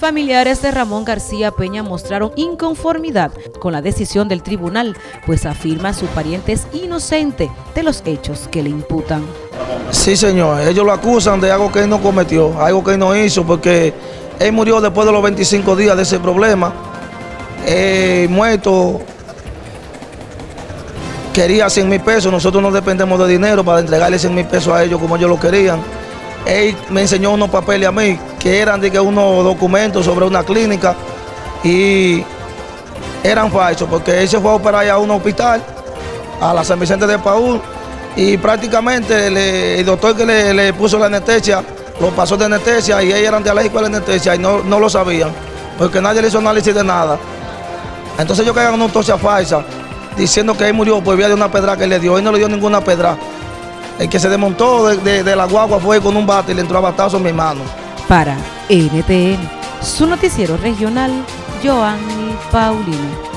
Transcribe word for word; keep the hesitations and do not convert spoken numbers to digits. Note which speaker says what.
Speaker 1: Familiares de Ramón García Peña mostraron inconformidad con la decisión del tribunal, pues afirma su pariente es inocente de los hechos que le imputan.
Speaker 2: Sí, señor, ellos lo acusan de algo que él no cometió, algo que él no hizo, porque él murió después de los veinticinco días de ese problema. Eh, muerto, quería cien mil pesos, nosotros no dependemos de dinero para entregarle cien mil pesos a ellos como ellos lo querían. Él me enseñó unos papeles a mí, que eran de que unos documentos sobre una clínica, y eran falsos, porque él se fue a operar a un hospital, a la San Vicente de Paúl, y prácticamente le, el doctor que le, le puso la anestesia, lo pasó de anestesia, y ellos eran de alérgico a la anestesia, y no, no lo sabían, porque nadie le hizo análisis de nada. Entonces ellos cagan una autopsia falsa, diciendo que él murió por vía de una pedra que le dio. Él no le dio ninguna pedra. El que se desmontó de, de, de la guagua fue con un bate y le entró a batazo en mi mano.
Speaker 1: Para N T N, su noticiero regional, Joanny Paulino.